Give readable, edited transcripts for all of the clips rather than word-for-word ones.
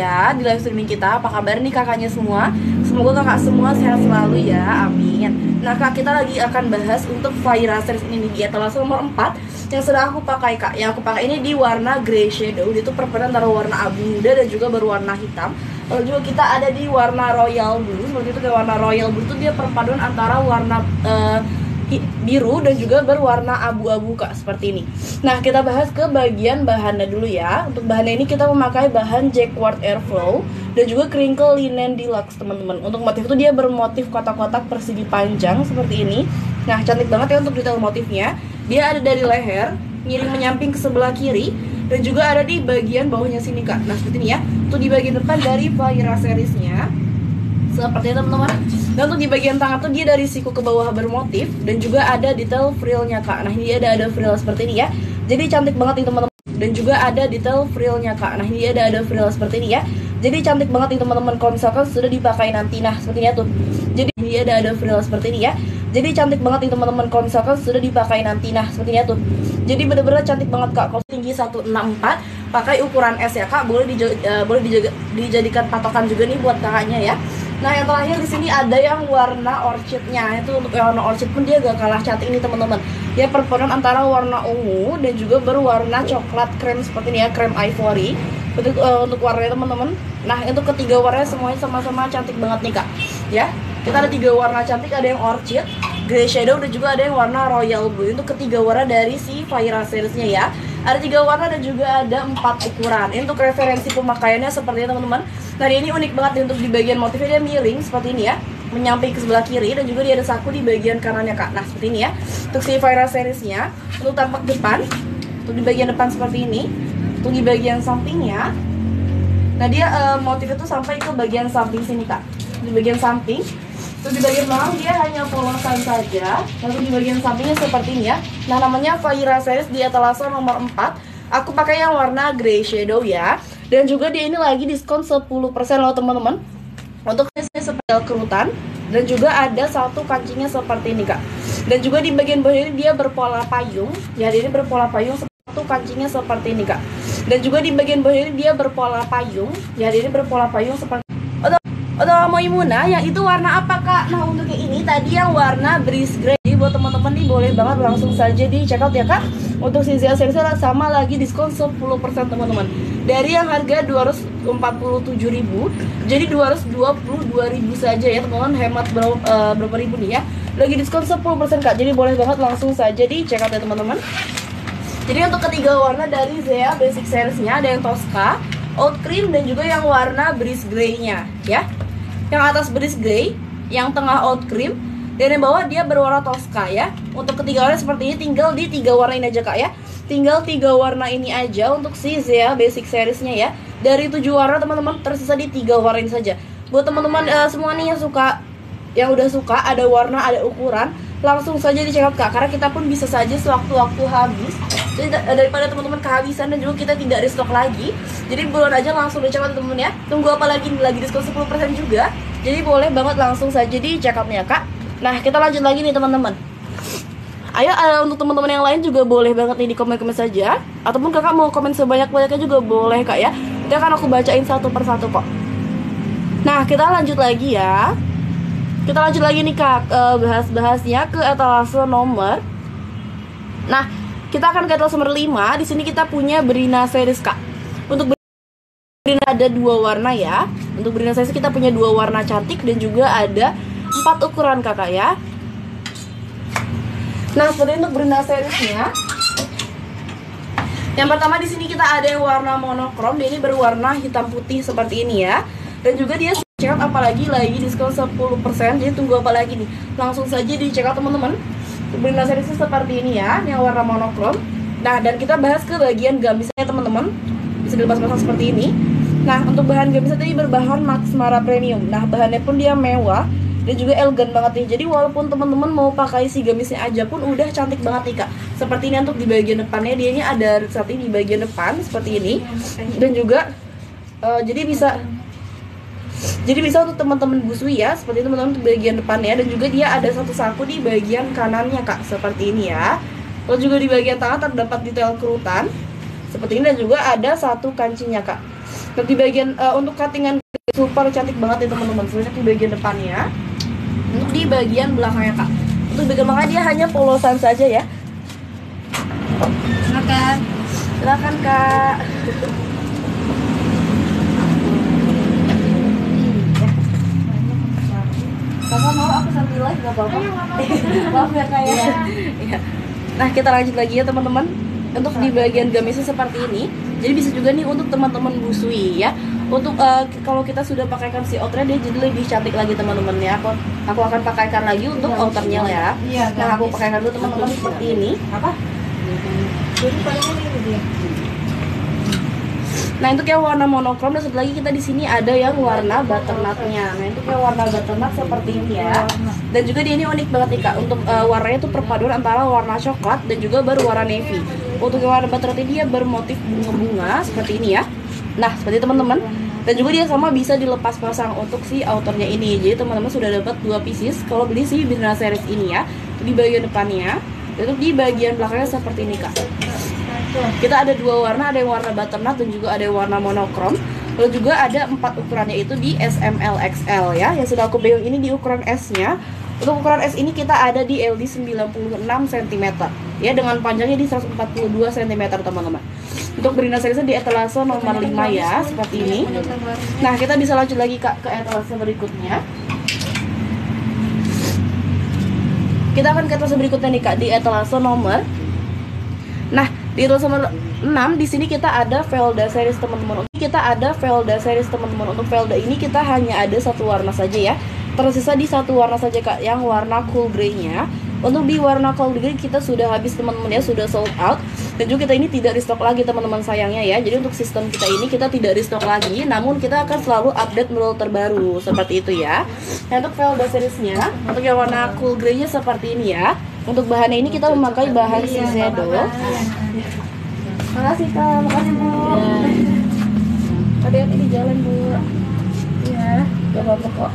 ya di live streaming kita. Apa kabar nih kakaknya semua? Semoga kakak semua sehat selalu ya, amin. Nah kak, kita lagi akan bahas untuk Fahira series ini di etalase nomor 4 yang sedang aku pakai kak. Yang aku pakai ini di warna grey shadow. Dia tuh perpaduan antara warna abu muda dan juga berwarna hitam. Lalu juga kita ada di warna royal blue. Seperti itu, kayak warna royal blue tuh dia perpaduan antara warna biru dan juga berwarna abu-abu kak, seperti ini. Nah kita bahas ke bagian bahannya dulu ya. Untuk bahannya ini kita memakai bahan jacquard airflow dan juga crinkle linen deluxe teman-teman. Untuk motif itu dia bermotif kotak-kotak persegi panjang seperti ini. Nah cantik banget ya untuk detail motifnya. Dia ada dari leher, miring menyamping ke sebelah kiri, dan juga ada di bagian bawahnya sini kak. Nah seperti ini ya. Untuk di bagian depan dari Fahira seriesnya seperti itu teman-teman. Dan untuk di bagian tangan tuh dia dari siku ke bawah bermotif dan juga ada detail frillnya kak. Nah ini ada frill seperti ini ya. Jadi cantik banget nih teman-teman. Dan juga ada detail frillnya kak. Nah ini ada frill seperti ini ya. Jadi cantik banget nih teman-teman kalau misalkan sudah dipakai nanti. Nah seperti ini tuh. Jadi ini ada frill seperti ini ya. Jadi cantik banget nih teman-teman kalau misalkan sudah dipakai nanti. Nah seperti ini tuh. Jadi bener-bener cantik banget kak. Kalau tinggi 164, pakai ukuran S ya kak. Boleh dijadikan patokan juga nih buat kakaknya ya. Nah yang terakhir di sini ada yang warna orchidnya. Itu untuk yang warna orchid pun dia gak kalah cantik nih teman-teman. Ya perpaduan antara warna ungu dan juga berwarna coklat krem seperti ini ya, krem ivory. Untuk warnanya teman-teman. Nah untuk ketiga warnanya semuanya sama-sama cantik banget nih kak. Ya kita ada 3 warna cantik, ada yang orchid, grey shadow, dan juga ada yang warna royal blue. Untuk ketiga warna dari si Fahira seriesnya ya. Ada 3 warna dan juga ada 4 ukuran. Ini untuk referensi pemakaiannya seperti ini teman-teman. Nah ini unik banget nih, untuk di bagian motifnya dia miring seperti ini ya, menyamping ke sebelah kiri, dan juga dia ada saku di bagian kanannya kak. Nah seperti ini ya untuk si Fahira seriesnya. Untuk tampak depan, untuk di bagian depan seperti ini. Untuk di bagian sampingnya, nah dia motifnya tuh sampai ke bagian samping sini kak. Di bagian samping. Untuk di bagian belakang dia hanya polosan saja. Lalu di bagian sampingnya seperti ini ya. Nah namanya Fahira series di etalase nomor 4. Aku pakai yang warna grey shadow ya. Dan juga dia ini lagi diskon 10% loh teman-teman. Untuk ini seperti kerutan. Dan juga ada satu kancingnya seperti ini kak. Dan juga di bagian bawah ini dia berpola payung. Ya ini berpola payung, satu kancingnya seperti ini kak. Dan juga di bagian bawah ini dia berpola payung. Ya ini berpola payung seperti Atau mau Imuna, yang itu warna apa kak? Nah untuk yang ini tadi yang warna breeze grey. Jadi buat teman-teman nih boleh banget langsung saja di check out ya kak. Untuk si ZA series sama lagi diskon 10% teman-teman. Dari yang harga 247.000 jadi 222.000 saja ya teman-teman. Hemat berapa ribu nih ya. Lagi diskon 10% kak. Jadi boleh banget langsung saja di check out ya teman-teman. Jadi untuk ketiga warna dari ZA basic seriesnya ada yang Tosca, Oat Cream, dan juga yang warna breeze grey-nya ya. Yang atas breeze grey, yang tengah oat cream, dan yang bawah dia berwarna Tosca ya. Untuk ketiga warna seperti ini, tinggal di 3 warna ini aja kak ya. Tinggal 3 warna ini aja untuk si ZA basic seriesnya ya. Dari 7 warna teman-teman tersisa di 3 warna ini saja. Buat teman-teman semua nih yang udah suka ada warna, ada ukuran, langsung saja di check out kak. Karena kita pun bisa saja sewaktu-waktu habis. Jadi daripada teman-teman kehabisan dan juga kita tidak restock lagi, jadi buruan aja langsung di check out teman-teman ya. Tunggu apa lagi, lagi diskon 10% juga. Jadi boleh banget langsung saja di check outnya kak. Nah kita lanjut lagi nih teman-teman. Ayo untuk teman-teman yang lain juga boleh banget nih di komen-komen saja. Ataupun kakak mau komen sebanyak-banyaknya juga boleh kak ya. Nanti akan aku bacain satu persatu kok. Nah kita lanjut lagi ya. Kita lanjut lagi nih kak, bahas-bahasnya ke etalase nomor. Nah kita akan ke etalase nomor 5. Di sini kita punya Brina series kak. Untuk Brina ada 2 warna ya. Untuk Brina series kita punya 2 warna cantik dan juga ada 4 ukuran kakak ya. Nah seperti untuk Brina seriesnya. Yang pertama di sini kita ada yang warna monokrom. Dia ini berwarna hitam putih seperti ini ya. Dan juga dia check out apalagi lagi diskon 10%. Jadi tunggu apa lagi nih, langsung saja di check out teman-teman. Brina seriesnya seperti ini ya, yang warna monokrom. Nah dan kita bahas ke bagian gamisnya teman-teman. Bisa dilepas-pasang seperti ini. Nah untuk bahan gamisnya tadi berbahan Max Mara Premium. Nah bahannya pun dia mewah dan juga elegan banget nih. Jadi walaupun teman-teman mau pakai si gamisnya aja pun udah cantik banget nih kak. Seperti ini untuk di bagian depannya, dia ini ada setting di bagian depan seperti ini. Dan juga jadi bisa untuk teman-teman busui ya, seperti itu teman-teman untuk bagian depannya. Dan juga dia ada satu saku di bagian kanannya kak, seperti ini ya. Lalu juga di bagian tangan terdapat detail kerutan seperti ini, dan juga ada satu kancingnya kak. Dan di bagian untuk cuttingan super cantik banget ya teman-teman. Sebenarnya di bagian depannya. Untuk di bagian belakangnya kak. Untuk bagian belakangnya dia hanya polosan saja ya. Silakan kak. Kakak mau aku sambil live gak apa-apa? Maaf ya kak ya. Nah kita lanjut lagi ya teman-teman. Untuk di bagian gamisnya seperti ini. Jadi bisa juga nih untuk teman-teman busui ya. Untuk kalau kita sudah pakaikan si outernya dia jadi lebih cantik lagi teman-teman ya. Aku akan pakaikan lagi untuk outernya ya. Nah aku pakaikan dulu teman-teman seperti ini. Apa? Nah untuk yang warna monokrom dan satu lagi kita di sini ada yang warna butternutnya. Nah untuk yang warna butternut seperti ini ya. Dan juga dia ini unik banget nih kak. Untuk warnanya itu perpaduan antara warna coklat dan juga berwarna navy. Untuk yang warna butternut ini dia bermotif bunga-bunga seperti ini ya. Nah seperti teman-teman. Dan juga dia sama bisa dilepas pasang untuk si outernya ini. Jadi teman-teman sudah dapat 2 pieces kalau beli si Birna series ini ya. Di bagian depannya. Dan untuk di bagian belakangnya seperti ini kak. Kita ada 2 warna, ada yang warna butternut dan juga ada yang warna monokrom. Lalu juga ada 4 ukurannya itu di SML XL ya. Yang sudah aku bayang ini di ukuran S-nya. Untuk ukuran S ini kita ada di LD 96 cm ya, dengan panjangnya di 142 cm teman-teman. Untuk Birna series di etalase nomor 5 ya, seperti ini. Nah, kita bisa lanjut lagi Kak ke etalase berikutnya. Kita akan ke etalase berikutnya nih Kak, di etalase nomor. Nah, di etalase nomor 6 di sini kita ada Velda series teman-teman. Kita ada Velda series teman-teman. Untuk Velda ini kita hanya ada 1 warna saja ya. Tersisa di 1 warna saja Kak, yang warna cool grey-nya. Untuk di warna cool grey kita sudah habis teman-teman ya, sudah sold out. Dan juga kita ini tidak restock lagi teman-teman sayangnya ya. Jadi untuk sistem kita ini kita tidak restock lagi, namun kita akan selalu update model terbaru seperti itu ya. Nah, untuk Velda seriesnya, untuk yang warna cool grey-nya seperti ini ya. Untuk bahannya ini kita memakai bahan Shiseido. Makasih Kak, makasih Bu. Hati-hati di jalan Bu. Ya, gak apa-apa kok.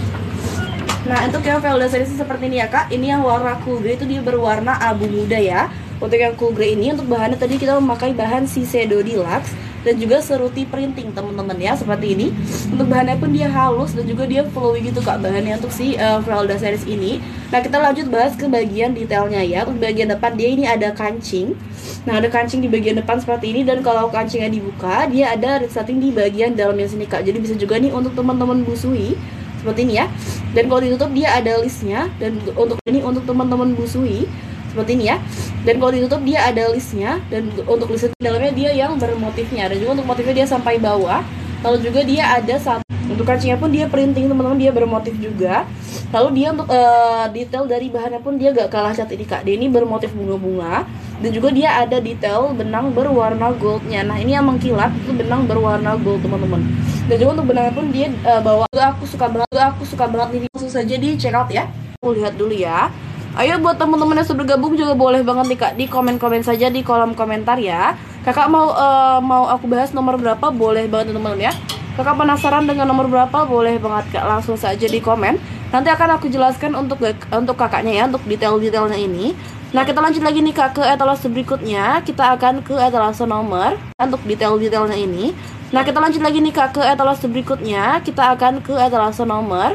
Nah untuk yang Velda series seperti ini ya Kak. Ini yang warna cool grey itu dia berwarna abu muda ya. Untuk yang cool grey ini untuk bahannya tadi kita memakai bahan Shiseido Deluxe dan juga seruti printing teman-teman ya, seperti ini. Untuk bahannya pun dia halus dan juga dia flowy gitu Kak bahannya untuk si Velda series ini. Nah kita lanjut bahas ke bagian detailnya ya. Untuk bagian depan dia ini ada kancing. Nah ada kancing di bagian depan seperti ini, dan kalau kancingnya dibuka dia ada resleting di bagian dalamnya sini Kak. Jadi bisa juga nih untuk teman-teman busui seperti ini ya. Dan kalau ditutup dia ada listnya, dan untuk ini untuk teman-teman busui seperti ini ya. Dan kalau ditutup dia ada listnya, dan untuk list dalamnya dia yang bermotifnya, dan juga untuk motifnya dia sampai bawah. Lalu juga dia ada satu untuk kancingnya pun dia printing teman-teman, dia bermotif juga. Lalu dia untuk detail dari bahannya pun dia gak kalah cat ini Kak. Dia ini bermotif bunga-bunga, dan juga dia ada detail benang berwarna goldnya. Nah ini yang mengkilat itu benang berwarna gold teman-teman. Dan juga untuk benangnya pun dia bawa. Aku suka banget nih, langsung saja di check out ya. Aku lihat dulu ya. Ayo buat teman-teman yang sudah bergabung juga boleh banget nih Kak, di komen-komen saja di kolom komentar ya. Kakak mau aku bahas nomor berapa, boleh banget teman-teman ya. Kakak penasaran dengan nomor berapa, boleh banget Kak, langsung saja di komen. Nanti akan aku jelaskan untuk kakaknya ya, untuk detail-detailnya ini. Nah kita lanjut lagi nih Kak ke etalase berikutnya. Kita akan ke etalase nomor untuk detail-detailnya ini. Nah kita lanjut lagi nih Kak ke etalase berikutnya. Kita akan ke etalase nomor.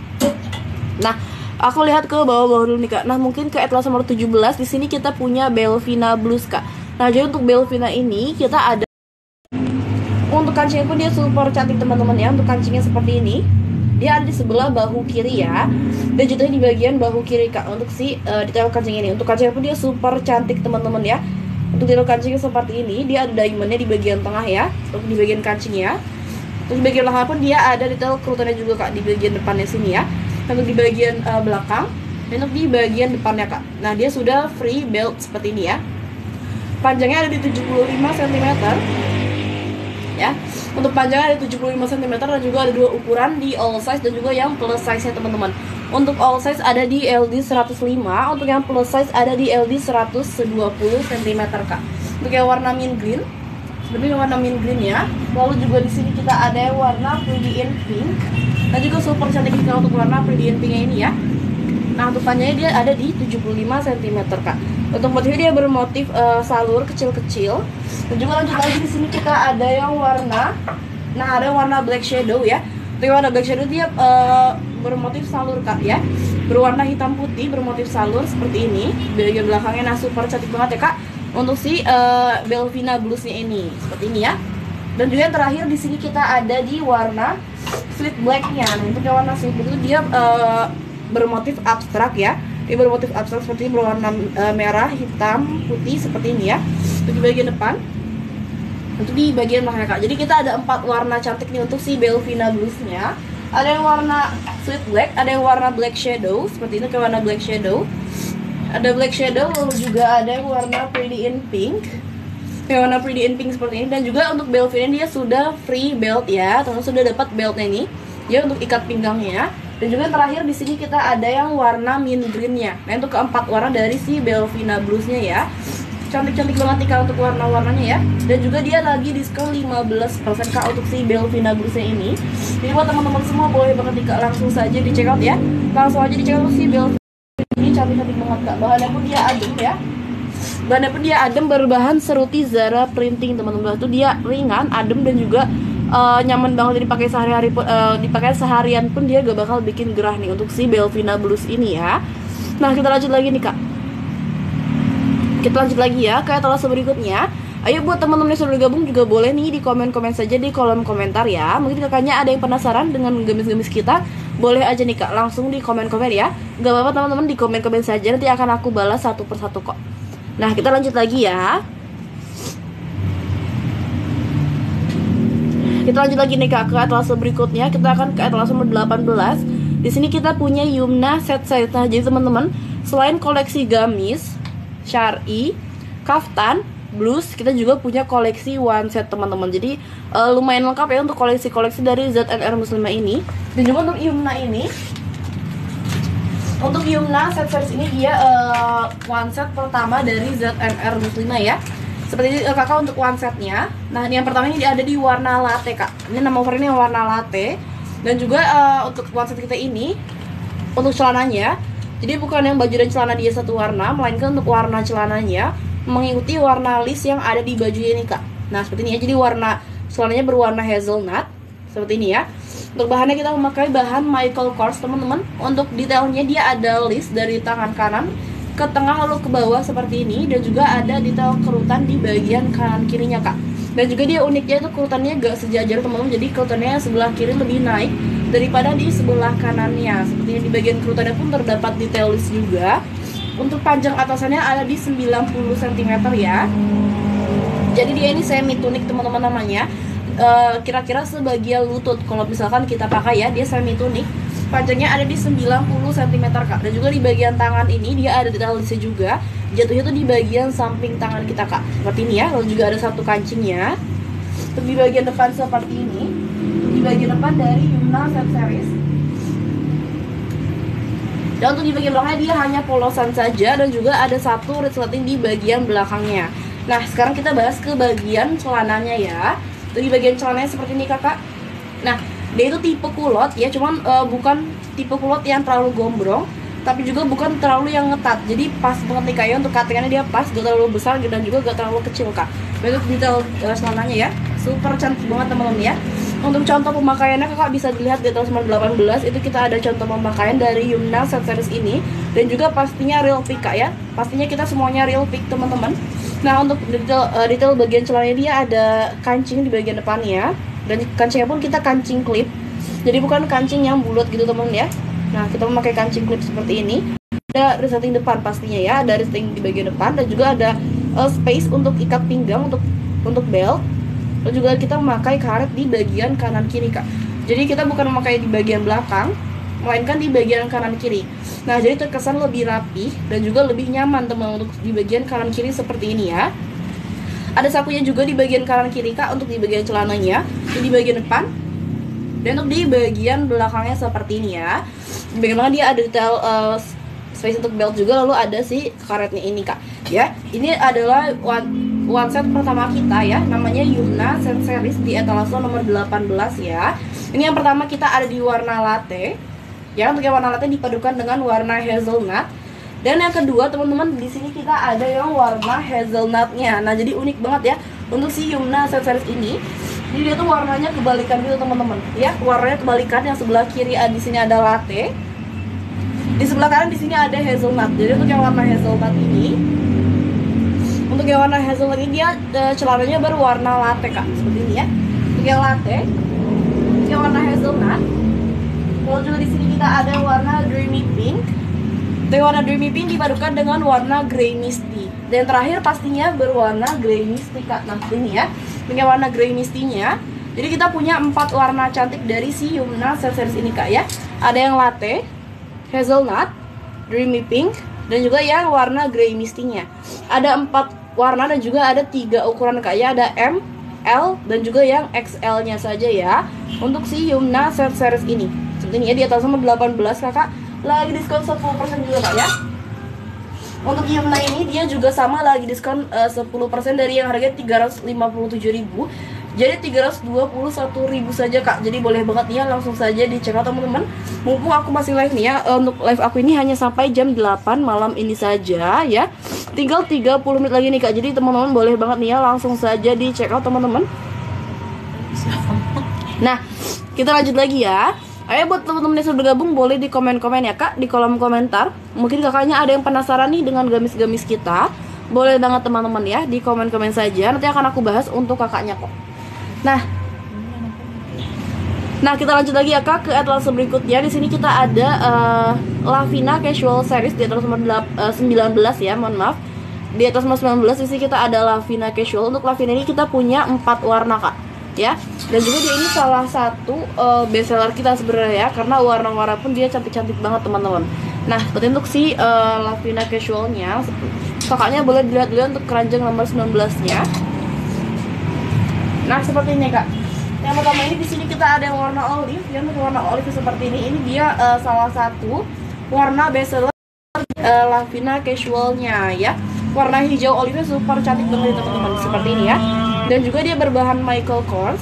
Nah aku lihat ke bawah-bawah dulu nih Kak. Nah mungkin ke etalase nomor 17. Di sini kita punya Belvina Blues Kak. Nah jadi untuk Belvina ini kita ada. Untuk kancingnya pun dia super cantik teman-teman ya. Untuk kancingnya seperti ini. Dia ada di sebelah bahu kiri ya. Dan jatuhnya di bagian bahu kiri Kak. Untuk si detail kancing ini. Untuk kancingnya pun dia super cantik teman-teman ya. Untuk detail kancingnya seperti ini. Dia ada diamondnya di bagian tengah ya. Untuk di bagian kancingnya. Untuk di bagian belakang pun dia ada detail kerutannya juga Kak. Di bagian depannya sini ya. Untuk di bagian belakang. Dan untuk di bagian depannya Kak. Nah dia sudah free belt seperti ini ya. Panjangnya ada di 75 cm ya. Untuk panjangnya ada 75 cm dan juga ada 2 ukuran di all size dan juga yang plus size nya teman-teman. Untuk all size ada di LD 105, untuk yang plus size ada di LD 120 cm Kak. Untuk yang warna mint green, seperti yang warna mint green ya. Lalu juga di sini kita ada yang warna pretty in pink. Dan juga super cantik juga untuk warna pretty in pink-nya ini ya. Nah untuk panjangnya dia ada di 75 cm Kak. Untuk motifnya dia bermotif salur kecil-kecil. Dan juga lanjut lagi di sini kita ada yang warna Nah, ada warna black shadow ya. Untuk warna black shadow dia bermotif salur Kak ya. Berwarna hitam putih bermotif salur seperti ini. Bagian belakangnya nah super cantik banget ya Kak. Untuk si Belvina bluesnya ini seperti ini ya. Dan juga yang terakhir di sini kita ada di warna sweet blacknya. Nah, untuk warna sweet black itu dia bermotif abstrak ya. Dia bermotif abstrak seperti ini, berwarna merah, hitam, putih seperti ini ya. Untuk di bagian depan, untuk di bagian belakang Kak. Jadi kita ada 4 warna cantik nih untuk si Belvina bluesnya. Ada yang warna sweet black, ada yang warna black shadow seperti ini, kayak warna black shadow. Ada black shadow, lalu juga ada yang warna pretty in pink. Yang warna pretty in pink seperti ini. Dan juga untuk Belvina dia sudah free belt ya, teman-teman sudah dapat beltnya ini. Ya untuk ikat pinggangnya. Dan juga yang terakhir di sini kita ada yang warna mint greennya. Nah untuk keempat warna dari si Belvina bluesnya ya. Cantik-cantik banget nih Kak untuk warna-warnanya ya. Dan juga dia lagi diskon 15% Kak untuk si Belvina bluesnya ini. Jadi buat teman-teman semua boleh banget nih Kak langsung saja di check out ya. Langsung aja di check out si Belvina ini, cantik-cantik banget Kak. Bahannya pun dia adem ya. Bahannya pun dia adem, berbahan seruti Zara printing teman-teman. Itu dia ringan, adem dan juga nyaman banget dipakai sehari-hari pun, dipakai seharian pun dia gak bakal bikin gerah nih untuk si Belvina blues ini ya. Nah kita lanjut lagi nih Kak. Kita lanjut lagi ya ke etalase berikutnya. Ayo buat teman-teman yang sudah gabung juga boleh nih di komen-komen saja di kolom komentar ya. Mungkin kakaknya ada yang penasaran dengan gemis-gemis kita, boleh aja nih Kak langsung di komen-komen ya. Gak apa-apa teman-teman, di komen-komen saja, nanti akan aku balas satu persatu kok. Nah kita lanjut lagi ya. Kita lanjut lagi nih Kak ke etalase berikutnya. Kita akan ke etalase nomor 18. Di sini kita punya Yumna set set. Nah, jadi teman-teman, selain koleksi gamis, syari, kaftan, blus, kita juga punya koleksi one set teman-teman. Jadi lumayan lengkap ya untuk koleksi-koleksi dari ZNR Muslimah ini. Dan juga untuk Yumna ini, untuk Yumna set series ini dia one set pertama dari ZNR Muslimah ya. Seperti ini kakak untuk one setnya. Nah yang pertama ini ada di warna latte Kak. Ini nama overnya warna latte. Dan juga untuk one set kita ini, untuk celananya, jadi bukan yang baju dan celana dia satu warna, melainkan untuk warna celananya mengikuti warna list yang ada di bajunya ini Kak. Nah seperti ini ya, jadi warna celananya berwarna hazelnut seperti ini ya. Untuk bahannya kita memakai bahan Michael Kors teman-teman. Untuk detailnya dia ada list dari tangan kanan ke tengah lalu ke bawah seperti ini. Dan juga ada detail kerutan di bagian kanan kirinya Kak. Dan juga dia uniknya itu kerutannya gak sejajar teman-teman. Jadi kerutannya sebelah kiri lebih naik daripada di sebelah kanannya. Seperti ini, di bagian kerutannya pun terdapat detail list juga. Untuk panjang atasannya ada di 90 cm ya. Jadi dia ini semi tunik teman-teman namanya. Kira-kira sebagian lutut kalau misalkan kita pakai ya, dia semi tunik. Panjangnya ada di 90 cm Kak. Dan juga di bagian tangan ini dia ada detail listnya juga. Jatuhnya tuh di bagian samping tangan kita Kak, seperti ini ya. Lalu juga ada satu kancingnya. Untuk di bagian depan seperti ini. Untuk di bagian depan dari Yumna set series. Dan untuk di bagian belakangnya dia hanya polosan saja. Dan juga ada satu resleting di bagian belakangnya. Nah sekarang kita bahas ke bagian celananya ya. Untuk di bagian celananya seperti ini kakak. Nah dia itu tipe kulot ya, cuman bukan tipe kulot yang terlalu gombrong, tapi juga bukan terlalu yang ngetat. Jadi pas banget nih kayak untuk cuttingannya dia pas, gak terlalu besar dan juga gak terlalu kecil Kak. Untuk detail celananya ya, super cantik banget teman-teman ya. Untuk contoh pemakaiannya kakak bisa dilihat di tahun 18. Itu kita ada contoh pemakaian dari Yumna set series ini. Dan juga pastinya real pick Kak ya. Pastinya kita semuanya real pick teman-teman. Nah untuk detail bagian celananya dia ada kancing di bagian depannya. Dan kancingnya pun kita kancing clip. Jadi bukan kancing yang bulat gitu teman ya. Nah kita memakai kancing clip seperti ini. Ada resleting depan pastinya ya. Ada resleting di bagian depan. Dan juga ada space untuk ikat pinggang untuk belt. Dan juga kita memakai karet di bagian kanan kiri Kak. Jadi kita bukan memakai di bagian belakang, melainkan di bagian kanan kiri. Nah jadi terkesan lebih rapi dan juga lebih nyaman teman untuk di bagian kanan kiri seperti ini ya. Ada sakunya juga di bagian kanan kiri Kak untuk di bagian celananya. Di bagian depan. Dan untuk di bagian belakangnya seperti ini ya. Di bagian belakang dia ada detail space untuk belt juga. Lalu ada si karetnya ini Kak ya. Ini adalah one set pertama kita ya. Namanya Yumna set series di etalase nomor 18 ya. Ini yang pertama kita ada di warna latte ya. Untuk yang warna latte dipadukan dengan warna hazelnut. Dan yang kedua teman-teman, di sini kita ada yang warna hazelnutnya. Nah jadi unik banget ya untuk si Yumna set series ini. Jadi dia tuh warnanya kebalikan gitu teman-teman. Ya, warnanya kebalikan. Yang sebelah kiri di sini ada latte. Di sebelah kanan di sini ada hazelnut. Jadi untuk yang warna hazelnut ini, dia celananya berwarna latte kak, seperti ini ya. Untuk yang latte, yang warna hazelnut. Kalau juga di sini kita ada warna dreamy pink. Dari warna dreamy pink dipadukan dengan warna grey misty. Dan terakhir pastinya berwarna grey misty kak. Nah ini ya, punya warna grey misty-nya. Jadi kita punya 4 warna cantik dari si Yumna set series ini kak ya. Ada yang latte, hazelnut, dreamy pink, dan juga yang warna grey misty-nya. Ada 4 warna dan juga ada 3 ukuran kak ya. Ada M, L, dan juga yang XL-nya saja ya. Untuk si Yumna set series ini. Seperti ini ya, di atas sama 18 kakak. Lagi diskon 10% juga kak ya. Untuk Yumna ini dia juga sama lagi diskon 10% dari yang harganya 357.000. Jadi 321.000 saja kak. Jadi boleh banget nih ya, langsung saja dicek out teman-teman. Mumpung aku masih live nih ya. Untuk live aku ini hanya sampai jam 8 malam ini saja ya. Tinggal 30 menit lagi nih kak. Jadi teman-teman boleh banget nih ya, langsung saja dicek out teman-teman. Nah, kita lanjut lagi ya. Ayo buat teman-teman yang sudah bergabung boleh di komen-komen ya kak, di kolom komentar. Mungkin kakaknya ada yang penasaran nih dengan gamis-gamis kita. Boleh banget teman-teman ya, di komen-komen saja. Nanti akan aku bahas untuk kakaknya kok. Nah kita lanjut lagi ya kak ke atlas berikutnya. Di sini kita ada Lavina Casual Series di atas nomor 19 ya, mohon maaf. Di atas nomor 19 di sini kita ada Lavina Casual. Untuk Lavina ini kita punya 4 warna kak ya. Dan juga dia ini salah satu best seller kita sebenarnya ya, karena warna-warna pun dia cantik-cantik banget teman-teman. Nah seperti untuk si Lavina Casualnya, kakaknya boleh dilihat dulu untuk keranjang nomor 19-nya. Nah seperti ini kak. Yang pertama ini di sini kita ada yang warna olive. Yang warna olive seperti ini. Ini dia salah satu warna best seller Lavina Casualnya ya. Warna hijau olive super cantik banget teman-teman, seperti ini ya. Dan juga dia berbahan Michael Kors.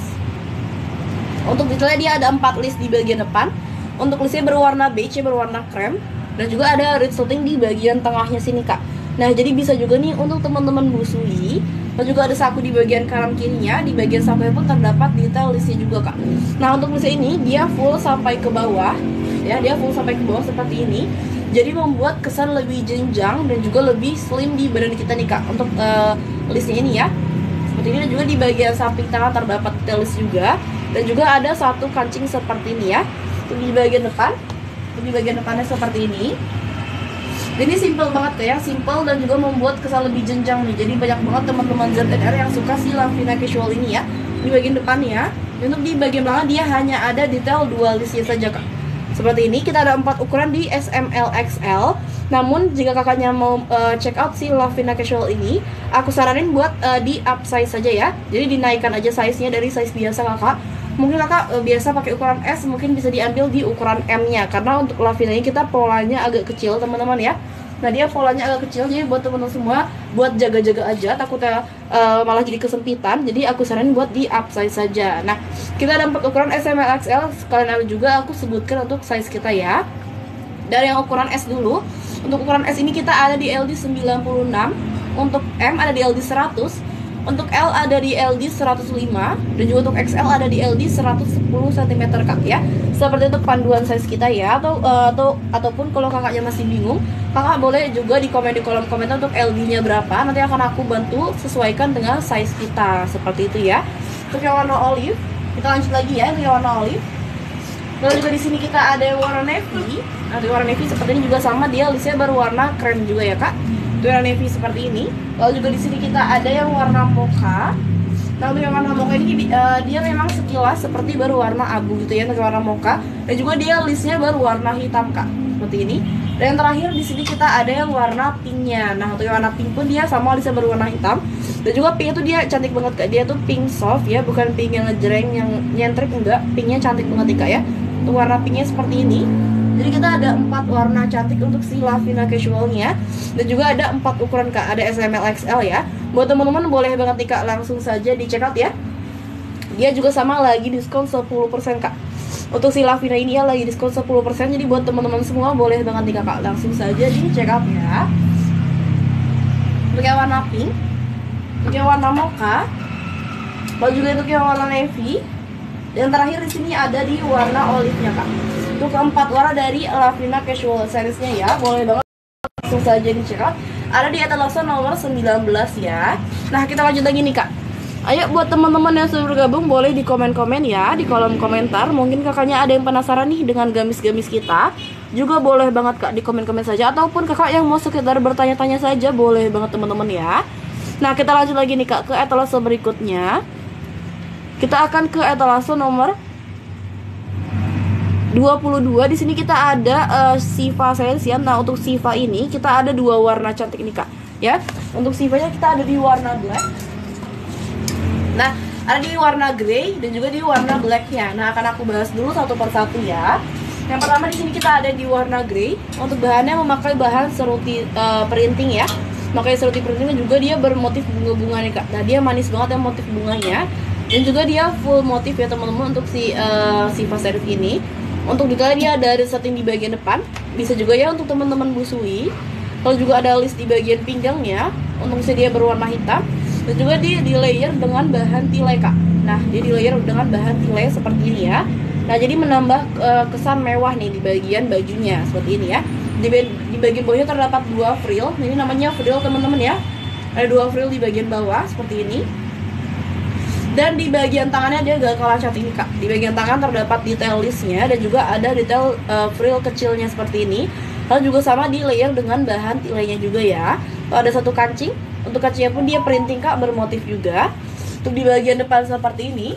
Untuk detailnya dia ada 4 list di bagian depan. Untuk listnya berwarna beige, berwarna krem. Dan juga ada resleting di bagian tengahnya sini kak. Nah jadi bisa juga nih untuk teman-teman busui. Dan juga ada saku di bagian kanan kirinya. Di bagian sakunya pun terdapat detail listnya juga kak. Nah untuk listnya ini dia full sampai ke bawah ya, dia full sampai ke bawah seperti ini. Jadi membuat kesan lebih jenjang dan juga lebih slim di badan kita nih kak. Untuk listnya ini ya, seperti ini. Dan juga di bagian samping tangan terdapat detail list juga. Dan juga ada satu kancing seperti ini ya. Di bagian depan, di bagian depannya seperti ini. Ini simple banget kayak yang simple dan juga membuat kesan lebih jenjang nih. Jadi banyak banget teman-teman ZNR yang suka si Lavina Casual ini ya. Di bagian depannya, untuk di bagian belakang dia hanya ada detail 2 listnya saja kak. Seperti ini, kita ada 4 ukuran di SML XL. Namun jika kakaknya mau check out si Lavina Casual ini, aku saranin buat di up size saja ya. Jadi dinaikkan aja size-nya dari size biasa kakak. Mungkin kakak biasa pakai ukuran S, mungkin bisa diambil di ukuran M-nya. Karena untuk Lavina ini kita polanya agak kecil teman-teman ya. Nah dia polanya agak kecil, jadi buat teman-teman semua buat jaga-jaga aja, takutnya malah jadi kesempitan. Jadi aku saranin buat di up size saja. Nah kita ada 4 ukuran S, M, L, XL. Sekalian ada juga aku sebutkan untuk size kita ya. Dari yang ukuran S dulu. Untuk ukuran S ini kita ada di LD 96. Untuk M ada di LD 100. Untuk L ada di LD 105. Dan juga untuk XL ada di LD 110 cm kak ya. Seperti itu panduan size kita ya. Ataupun kalau kakaknya masih bingung, kakak boleh juga di komen di kolom komentar untuk LD nya berapa. Nanti akan aku bantu sesuaikan dengan size kita. Seperti itu ya. Untuk yang warna olive, kita lanjut lagi ya. Untuk yang warna olive, lalu juga di sini kita ada yang warna navy. Nah, warna navy seperti ini juga sama, dia listnya berwarna krem juga ya kak. Itu warna navy seperti ini. Lalu juga di sini kita ada yang warna mocha. Nah untuk yang warna mocha ini dia memang sekilas seperti berwarna abu gitu ya, untuk warna mocha. Dan juga dia listnya berwarna hitam kak, seperti ini. Dan yang terakhir di sini kita ada yang warna pinknya. Nah untuk yang warna pink pun dia sama listnya berwarna hitam. Dan juga pink itu dia cantik banget kak. Dia tuh pink soft ya, bukan pink yang ngejreng, yang nyentrik, enggak. Pinknya cantik banget nih kak ya. Untuk warna pinknya seperti ini. Jadi kita ada 4 warna cantik untuk si Lavina Casualnya. Dan juga ada 4 ukuran kak, ada SML XL ya. Buat teman-teman boleh banget nih kak, langsung saja di check out ya. Dia juga sama lagi diskon 10% kak. Untuk si Lavina ini ya lagi diskon 10%. Jadi buat teman-teman semua boleh banget nih kak, langsung saja di check out ya. Untuk yang warna pink, untuk yang warna mocha, Lalu juga untuk yang warna navy. Dan terakhir di sini ada di warna olive-nya kak. Untuk keempat warna dari Lavina Casual Series-nya ya. Boleh banget langsung saja di-check out. Ada di etalase nomor 19 ya. Nah kita lanjut lagi nih kak. Ayo buat teman-teman yang sudah bergabung boleh di komen-komen ya, di kolom komentar. Mungkin kakaknya ada yang penasaran nih dengan gamis-gamis kita, juga boleh banget kak di komen-komen saja. Ataupun kakak yang mau sekedar bertanya-tanya saja boleh banget teman-teman ya. Nah kita lanjut lagi nih kak ke etalase berikutnya. Kita akan ke etalase nomor 22. Di sini kita ada Siva series ya. Nah, untuk Siva ini kita ada dua warna cantik nih, Kak. Ya. Untuk Sivanya kita ada di warna black. Nah, ada di warna grey dan juga di warna blacknya. Nah, akan aku bahas dulu satu persatu ya. Yang pertama di sini kita ada di warna grey. Untuk bahannya memakai bahan seruti printing ya. Makanya seruti printing dan juga dia bermotif bunga-bunga nih, Kak. Nah, dia manis banget ya motif bunganya. Dan juga dia full motif ya teman-teman untuk si Siva series ini. Untuk detailnya dia ada resleting di bagian depan. Bisa juga ya untuk teman-teman busui. Lalu juga ada list di bagian pinggangnya. Untuk dia berwarna hitam. Dan juga dia di layer dengan bahan tilai kak. Nah dia di layer dengan bahan tilai seperti ini ya. Nah jadi menambah kesan mewah nih di bagian bajunya seperti ini ya. Di bagian bawahnya terdapat dua frill. Ini namanya frill teman-teman ya. Ada dua frill di bagian bawah seperti ini. Dan di bagian tangannya dia gak kalah cantik nih kak. Di bagian tangan terdapat detail listnya dan juga ada detail frill kecilnya seperti ini. Lalu juga sama di layer dengan bahan tilainya juga ya. Lalu ada satu kancing. Untuk kancingnya pun dia printing kak bermotif juga. Untuk di bagian depan seperti ini.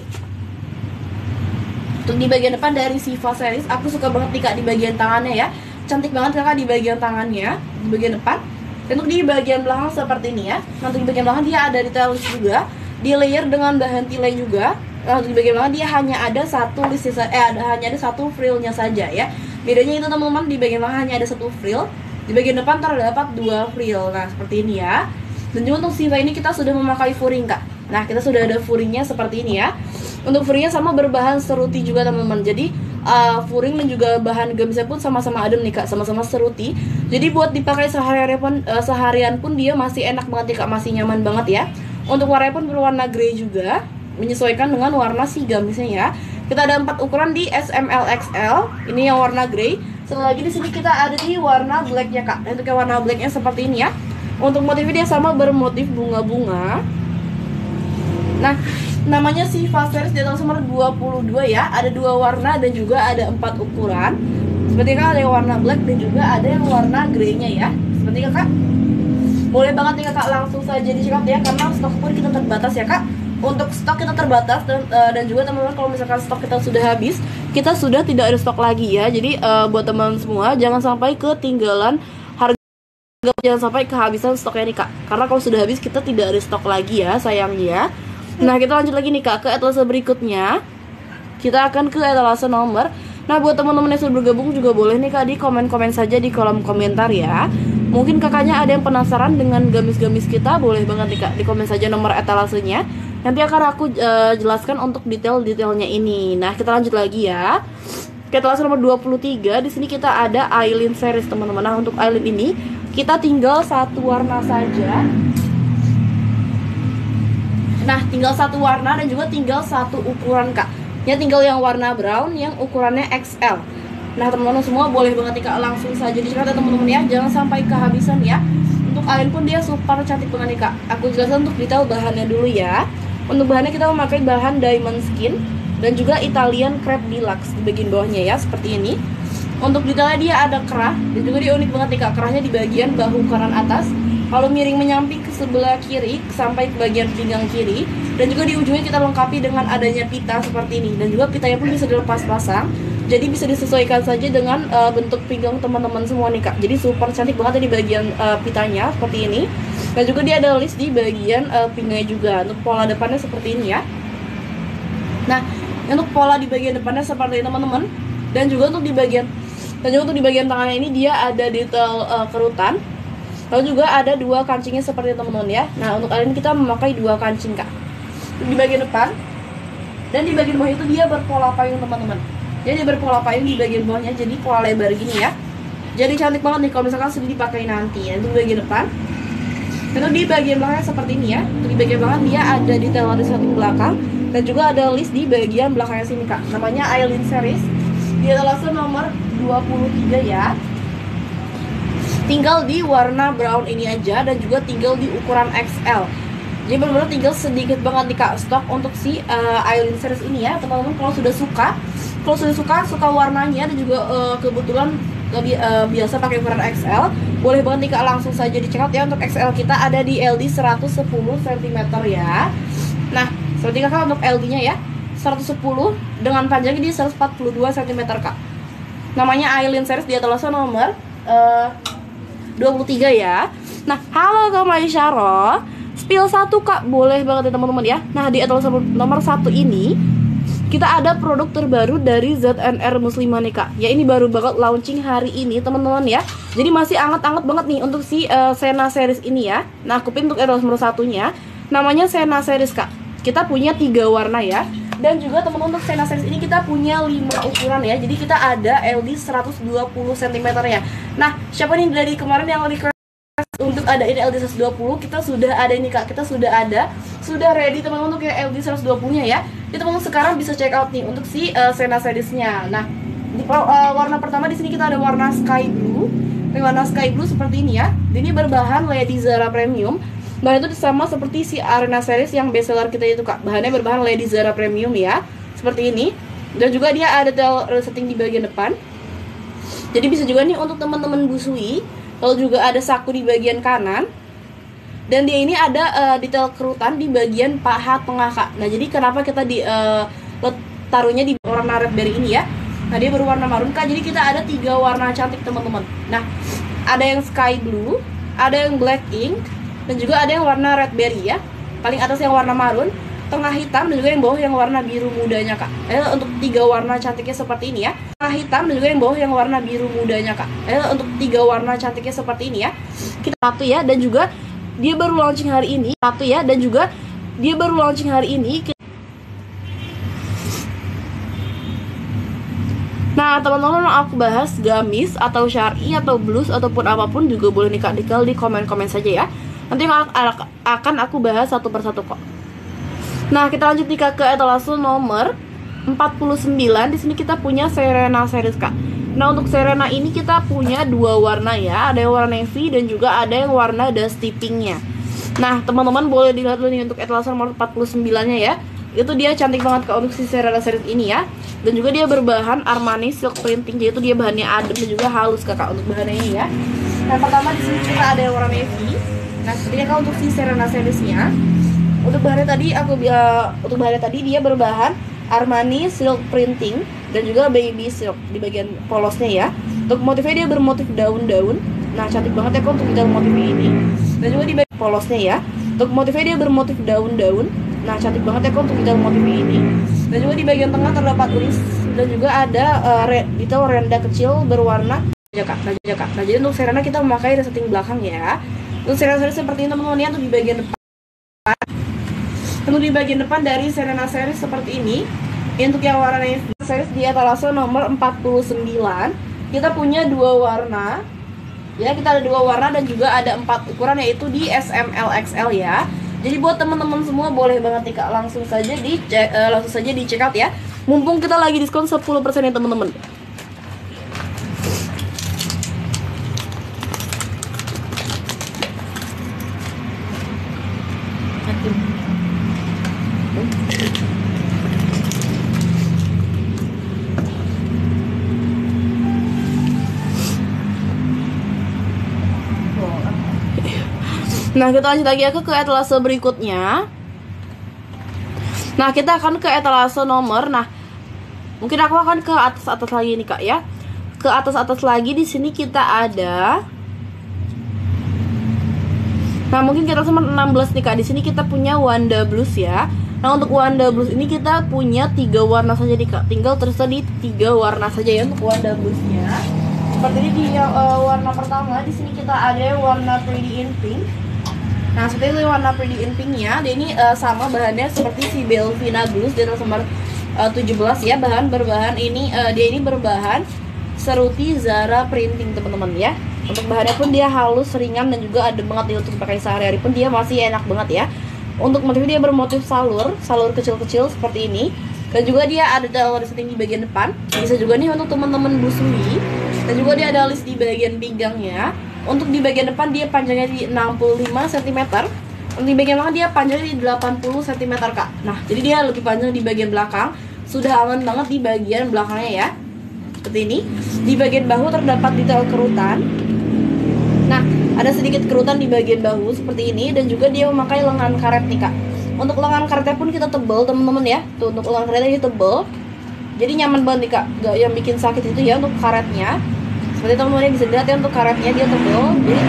Untuk di bagian depan dari Siva series aku suka banget nih kak di bagian tangannya ya. Cantik banget kakak di bagian tangannya. Di bagian depan. Dan untuk di bagian belakang seperti ini ya. Nanti di bagian belakang dia ada detail list juga. Di layer dengan bahan tilai juga. Lalu di bagian belakang dia hanya ada satu list hanya ada satu frillnya saja ya. Bedanya itu teman-teman, di bagian belakang hanya ada satu frill. Di bagian depan terdapat dua frill. Nah seperti ini ya. Dan juga untuk Siva ini kita sudah memakai furing kak. Nah kita sudah ada furingnya seperti ini ya. Untuk furingnya sama berbahan seruti juga teman-teman. Jadi furing dan juga bahan gamisnya pun sama-sama adem nih kak, sama-sama seruti. Jadi buat dipakai seharian pun dia masih enak banget nih kak, masih nyaman banget ya. Untuk warnanya pun berwarna grey juga, menyesuaikan dengan warna si gamisnya ya. Kita ada 4 ukuran di SML XL. Ini yang warna grey. Setelah lagi di sini kita ada di warna blacknya kak. Dan untuk yang warna blacknya seperti ini ya. Untuk motifnya dia sama bermotif bunga-bunga. Nah, namanya Siva series di nomor 22 ya. Ada 2 warna dan juga ada 4 ukuran. Seperti kan ada yang warna black dan juga ada yang warna greynya ya. Seperti kakak. Boleh banget nih kakak langsung saja di-check out ya, karena stok pun kita terbatas ya kak. Untuk stok kita terbatas dan juga teman-teman kalau misalkan stok kita sudah habis, kita sudah tidak ada stok lagi ya. Jadi buat teman semua jangan sampai ketinggalan harga, jangan sampai kehabisan stoknya nih kak. Karena kalau sudah habis kita tidak ada stok lagi ya sayangnya. Nah kita lanjut lagi nih kak ke etalase berikutnya. Kita akan ke etalase nomor. Nah buat teman-teman yang sudah bergabung juga boleh nih kak di komen-komen saja di kolom komentar ya. Mungkin kakaknya ada yang penasaran dengan gamis-gamis kita, boleh banget nih kak di komen saja nomor etalasenya. Nanti akan aku jelaskan untuk detail-detailnya ini. Nah kita lanjut lagi ya. Ke etalase nomor 23. Di sini kita ada Aileen series teman-teman. Nah untuk Aileen ini kita tinggal satu warna saja. Nah tinggal satu warna dan juga tinggal satu ukuran kak. Ya tinggal yang warna brown yang ukurannya XL. Nah teman-teman semua boleh banget nih kak langsung saja dicekat ya teman-teman ya. Jangan sampai kehabisan ya. Untuk Aileen pun dia super cantik banget nih kak. Aku jelaskan untuk detail bahannya dulu ya. Untuk bahannya kita memakai bahan diamond skin dan juga Italian crepe deluxe di bagian bawahnya ya seperti ini. Untuk detailnya dia ada kerah dan juga dia unik banget nih kak. Kerahnya di bagian bahu kanan atas, lalu miring menyamping ke sebelah kiri sampai ke bagian pinggang kiri. Dan juga di ujungnya kita lengkapi dengan adanya pita seperti ini. Dan juga pitanya pun bisa dilepas pasang. Jadi bisa disesuaikan saja dengan bentuk pinggang teman-teman semua nih kak. Jadi super cantik banget ya di bagian pitanya seperti ini. Dan juga dia ada list di bagian pinggangnya juga. Untuk pola depannya seperti ini ya. Nah untuk pola di bagian depannya seperti ini teman-teman. Dan juga untuk di bagian tangannya ini dia ada detail kerutan. Lalu juga ada 2 kancingnya seperti teman-teman ya. Nah untuk kali ini kita memakai 2 kancing kak. Di bagian depan dan di bagian bawah itu dia berpola payung teman-teman. Jadi berpola payung di bagian bawahnya, jadi pola lebar gini ya. Jadi cantik banget nih kalau misalkan sudah dipakai nanti ya. Itu bagian depan. Dan di bagian belakang seperti ini ya. Di bagian belakang dia ada detail resleting belakang dan juga ada list di bagian belakangnya sini kak. Namanya Aileen series. Dia adalah nomor 23 ya. Tinggal di warna brown ini aja dan juga tinggal di ukuran XL. Jadi benar-benar tinggal sedikit banget nih kak stok untuk si Aileen series ini ya teman-teman. Kalau sudah suka warnanya dan juga kebetulan biasa pakai ukuran XL, boleh banget nih kak langsung saja di check out ya. Untuk XL kita ada di LD 110 cm ya. Nah seperti kakak untuk LD nya ya 110 dengan panjangnya di 142 cm kak. Namanya Aileen series, dia adalah nomor 23 ya. Nah, halo Kak Maisyaro. Spill 1 Kak, boleh banget ya teman-teman ya. Nah, di etalase nomor 1 ini kita ada produk terbaru dari ZNR Muslimah nih Kak. Ya ini baru banget launching hari ini teman-teman ya. Jadi masih anget-anget banget nih untuk si Sena series ini ya. Nah, aku pin untuk etalase nomor 1-nya. Namanya Sena series Kak. Kita punya 3 warna ya. Dan juga teman-teman untuk Sena series ini kita punya 5 ukuran ya. Jadi kita ada LD 120 cm ya. Nah, siapa nih dari kemarin yang request untuk ada ini LD 120, kita sudah ada ini Kak. Kita sudah ready teman-teman untuk yang LD 120-nya ya. Jadi teman-teman sekarang bisa check out nih untuk si Sena series-nya. Nah, di warna pertama di sini kita ada warna sky blue. Ini warna sky blue seperti ini ya. Ini berbahan Lady Zara Premium. Bahan itu sama seperti si Arena series yang best seller kita itu Kak. Bahannya berbahan Lady Zara Premium ya. Seperti ini. Dan juga dia ada detail resleting di bagian depan. Jadi bisa juga nih untuk teman-teman busui. Lalu juga ada saku di bagian kanan. Dan dia ini ada detail kerutan di bagian paha tengah Kak. Nah jadi kenapa kita taruhnya di warna red berry ini ya. Nah dia berwarna marun Kak. Jadi kita ada 3 warna cantik teman-teman. Nah ada yang sky blue, ada yang black ink, dan juga ada yang warna red berry ya. Paling atas yang warna marun, tengah hitam, dan juga yang bawah yang warna biru mudanya Kak. Untuk 3 warna cantiknya seperti ini ya. Tengah hitam dan juga yang bawah yang warna biru mudanya Kak. Untuk 3 warna cantiknya seperti ini ya. Kita satu ya, dan juga dia baru launching hari ini. Satu ya, dan juga dia baru launching hari ini. Nah teman-teman mau aku bahas gamis atau syar'i atau blus ataupun apapun juga boleh nih Kak, di komen-komen saja ya. Nanti akan aku bahas satu persatu kok. Nah kita lanjut nih Kak ke etalase nomor 49. Di sini kita punya Serena series Kak. Nah untuk Serena ini kita punya 2 warna ya. Ada yang warna navy dan juga ada yang warna dusty pinknya. Nah teman-teman boleh dilihat dulu nih untuk etalase nomor 49 nya ya. Itu dia cantik banget Kak untuk si Serena series ini ya. Dan juga dia berbahan Armani silk printing. Jadi itu dia bahannya adem dan juga halus Kakak untuk bahannya ini ya. Nah pertama di sini kita ada yang warna navy. Nah sepertinya Kak untuk si Serena seriesnya. Untuk bahannya tadi dia berbahan Armani silk printing dan juga baby silk di bagian polosnya ya. Untuk motifnya dia bermotif daun-daun. Nah cantik banget ya Kak untuk detail motifnya ini. Dan juga di bagian polosnya ya. Untuk motifnya dia bermotif daun-daun. Nah cantik banget ya Kak untuk detail motifnya ini. Dan juga di bagian tengah terdapat tulis dan juga ada detail renda kecil berwarna Kak. Nah jadi untuk Serena kita memakai resleting belakang ya. Untuk Serena seperti ini teman-teman ya. Untuk di bagian depan, untuk di bagian depan dari Serena series seperti ini. Untuk yang warna series di etalase nomor 49 kita punya 2 warna ya. Kita ada 2 warna dan juga ada 4 ukuran, yaitu di SML XL ya. Jadi buat teman-teman semua boleh banget nih Kak langsung saja di check out ya. Mumpung kita lagi diskon 10% ya teman-teman. Nah kita lanjut lagi ke etalase berikutnya. Nah kita akan ke etalase nomor, nah mungkin aku akan ke atas lagi nih Kak ya. Ke atas lagi di sini kita ada. Nah mungkin kita nomor 16 nih Kak. Di sini kita punya Wanda Blues ya. Nah untuk Wanda Blues ini kita punya 3 warna saja nih Kak. Tinggal tersedia di 3 warna saja ya untuk Wanda Bluesnya. Seperti ini di warna pertama di sini kita ada warna Pretty in Pink. Nah seperti itu warna Pretty in Pinknya. Dia ini sama bahannya seperti si Belvina Blues di nomor 17 ya. Berbahan ini dia ini berbahan Ceruti Zara Printing teman-teman ya. Untuk bahannya pun dia halus, ringan, dan juga ada banget nih untuk dipakai sehari-hari pun dia masih enak banget ya. Untuk motifnya dia bermotif salur kecil-kecil seperti ini. Dan juga dia ada resleting di bagian depan. Bisa juga nih untuk teman-teman busui. Dan juga dia ada list di bagian pinggangnya. Untuk di bagian depan dia panjangnya di 65 cm. Untuk di bagian belakang dia panjangnya di 80 cm kak. Nah jadi dia lebih panjang di bagian belakang. Sudah aman banget di bagian belakangnya ya. Seperti ini. Di bagian bahu terdapat detail kerutan. Nah, ada sedikit kerutan di bagian bahu seperti ini. Dan juga dia memakai lengan karet nih kak. Untuk lengan karetnya pun kita tebel teman-teman ya. Tuh untuk lengan karetnya dia tebel. Jadi nyaman banget nih kak. Gak yang bikin sakit itu ya untuk karetnya. Seperti teman-teman bisa lihat ya untuk karetnya dia tebel.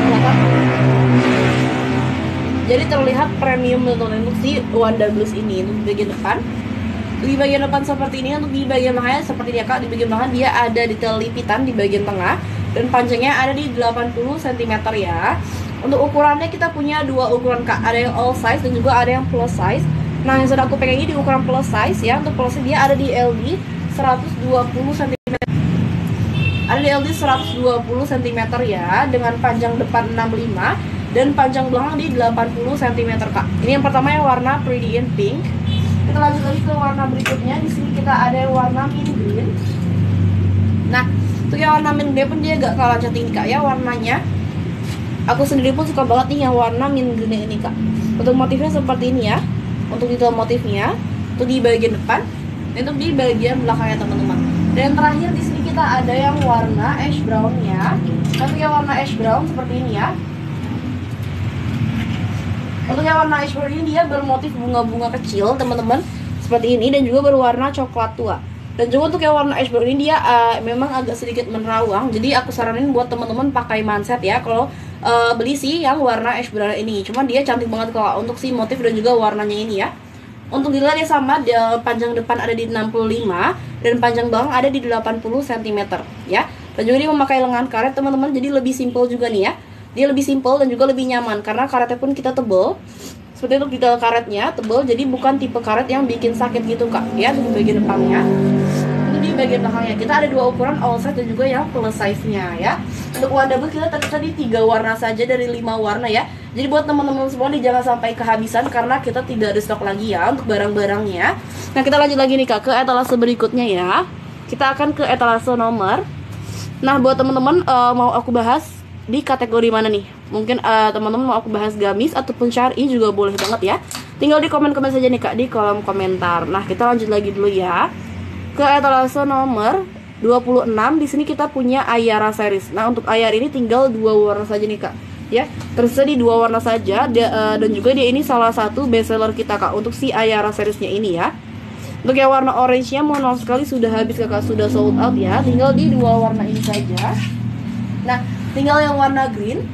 Jadi terlihat premium teman-teman untuk si Wanda Blues ini. Untuk bagian depan. Di bagian depan seperti ini. Untuk di bagian belakangnya seperti ini ya kak. Di bagian belakang dia ada detail lipitan di bagian tengah. Dan panjangnya ada di 80 cm ya. Untuk ukurannya kita punya dua ukuran kak. Ada yang all size dan juga ada yang plus size. Nah yang sudah aku pegang ini di ukuran plus size ya. Untuk plus size dia ada di LD 120 cm. Ada di LD 120 cm ya. Dengan panjang depan 65 dan panjang belakang di 80 cm kak. Ini yang pertama yang warna pretty in pink. Kita lanjut lagi ke warna berikutnya. Di sini kita ada yang warna mint green. Nah untuk yang warna mint green pun dia gak kalah cantik kak ya warnanya. Aku sendiri pun suka banget nih yang warna mint green ini kak. Untuk motifnya seperti ini ya. Untuk detail motifnya. Untuk di bagian depan. Dan untuk di bagian belakangnya teman-teman. Dan terakhir di sini kita ada yang warna ash brown ya. Untuk yang warna ash brown seperti ini ya. Untuk yang warna ash brown ini dia bermotif bunga-bunga kecil teman-teman. Seperti ini dan juga berwarna coklat tua. Dan juga untuk yang warna ash brown ini dia memang agak sedikit menerawang. Jadi aku saranin buat teman-teman pakai manset ya kalau beli sih yang warna ash brown ini. Cuman dia cantik banget kalau untuk si motif dan juga warnanya ini ya. Untuk detail dia sama, panjang depan ada di 65 dan panjang belakang ada di 80 cm ya. Dan juga dia memakai lengan karet teman-teman. Jadi lebih simple juga nih ya. Dia lebih simple dan juga lebih nyaman karena karetnya pun kita tebel. Seperti untuk detail karetnya tebal, jadi bukan tipe karet yang bikin sakit gitu kak ya. Untuk bagian depannya, untuk di bagian belakangnya kita ada dua ukuran all size dan juga yang plus size nya ya. Untuk Wanda Blues kita tadi 3 warna saja dari 5 warna ya. Jadi buat teman-teman semua nih jangan sampai kehabisan karena kita tidak ada stok lagi ya untuk barang-barangnya. Nah kita lanjut lagi nih kak ke etalase berikutnya ya. Kita akan ke etalase nomor. Nah buat teman-teman mau aku bahas di kategori mana nih? Mungkin teman-teman mau aku bahas gamis ataupun syar'i juga boleh banget ya. Tinggal di komen-komen saja nih kak di kolom komentar. Nah kita lanjut lagi dulu ya ke etalase nomor 26. Di sini kita punya Ayara series. Nah untuk Ayara ini tinggal 2 warna saja nih kak ya. Tersedia di 2 warna saja dan juga dia ini salah satu bestseller kita kak untuk si Ayara seriesnya ini ya. Untuk yang warna orange nya mohon maaf sekali sudah habis kakak, sudah sold out ya. Tinggal di 2 warna ini saja. Nah tinggal yang warna green.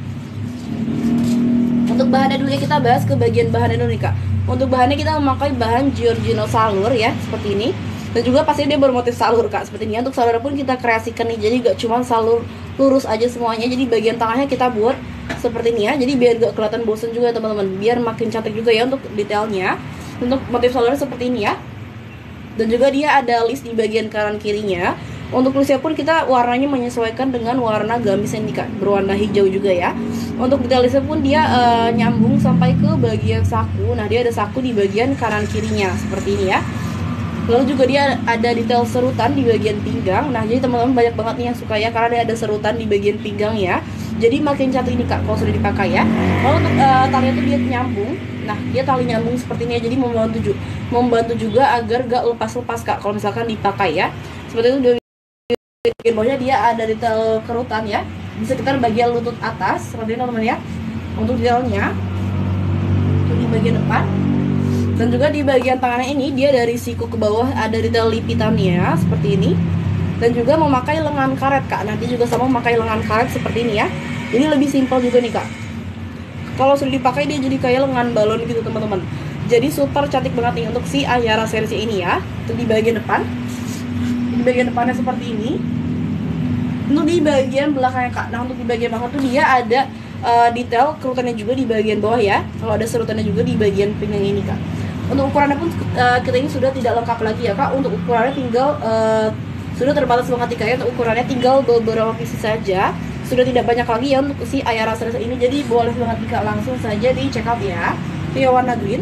Untuk bahannya dulu ya kita bahas ke bagian bahannya dulu nih kak. Untuk bahannya kita memakai bahan Giorgino salur ya seperti ini. Dan juga pasti dia bermotif salur kak seperti ini. Untuk salurnya pun kita kreasikan nih. Jadi gak cuma salur lurus aja semuanya. Jadi bagian tengahnya kita buat seperti ini ya. Jadi biar gak kelihatan bosan juga teman-teman. Biar makin cantik juga ya untuk detailnya. Untuk motif salurnya seperti ini ya. Dan juga dia ada list di bagian kanan kirinya. Untuk listnya pun kita warnanya menyesuaikan dengan warna gamis ini kak, berwarna hijau juga ya. Untuk detail listnya pun dia nyambung sampai ke bagian saku. Nah dia ada saku di bagian kanan kirinya seperti ini ya. Lalu juga dia ada detail serutan di bagian pinggang. Nah jadi teman-teman banyak banget nih yang suka ya karena dia ada serutan di bagian pinggang ya. Jadi makin cantik ini kak kalau sudah dipakai ya. Lalu untuk talinya tuh dia nyambung. Nah dia tali nyambung seperti ini ya. Jadi membantu juga agar gak lepas-lepas kak kalau misalkan dipakai ya. Seperti itu. Bagian bawahnya dia ada detail kerutan ya di sekitar bagian lutut atas seperti ini teman-teman ya. Untuk detailnya itu di bagian depan dan juga di bagian tangannya ini dia dari siku ke bawah ada detail lipitannya seperti ini dan juga memakai lengan karet kak. Nanti juga sama memakai lengan karet seperti ini ya. Jadi lebih simpel juga nih kak. Kalau sudah dipakai dia jadi kayak lengan balon gitu teman-teman. Jadi super cantik banget nih untuk si Ayara series ini ya. Itu di bagian depan. Di bagian depannya seperti ini. Untuk di bagian belakangnya kak. Nah untuk di bagian belakang tuh dia ada detail kerutannya juga di bagian bawah ya. Kalau ada serutannya juga di bagian pinggang ini kak. Untuk ukurannya pun kita ini sudah tidak lengkap lagi ya kak. Untuk ukurannya tinggal sudah terbatas banget nih kak ya. Untuk ukurannya tinggal beberapa pieces saja, sudah tidak banyak lagi ya untuk si Ayara series ini. Jadi boleh banget nih kak, langsung saja di check out ya. Ini warna green.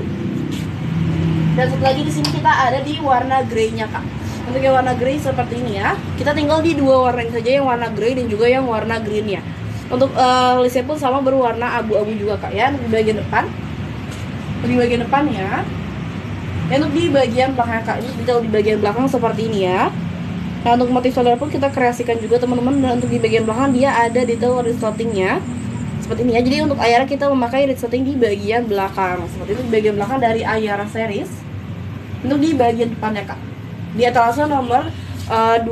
Dan satu lagi di sini kita ada di warna grey-nya kak. Untuk yang warna grey seperti ini ya. Kita tinggal di dua warna ini saja, yang warna grey dan juga yang warna green-nya. Untuk listnya pun sama berwarna abu-abu juga kak ya. Untuk di bagian depan, di bagian depan ya. Dan untuk di bagian belakang kak, ini detail di bagian belakang seperti ini ya. Nah untuk motif shoulder pun kita kreasikan juga teman-teman. Dan untuk di bagian belakang dia ada detail resletingnya seperti ini ya. Jadi untuk Ayara kita memakai resleting di bagian belakang seperti itu, di bagian belakang dari Ayara series. Untuk di bagian depannya kak, di etalase nomor 20